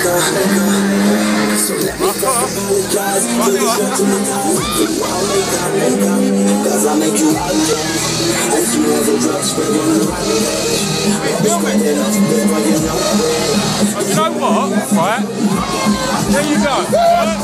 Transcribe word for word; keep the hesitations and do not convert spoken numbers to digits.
So let me apologize for the judgment. I'll make up, make up, cause I make you apologize. As you as a drug spreading around the edge. You know what? Right? There you go.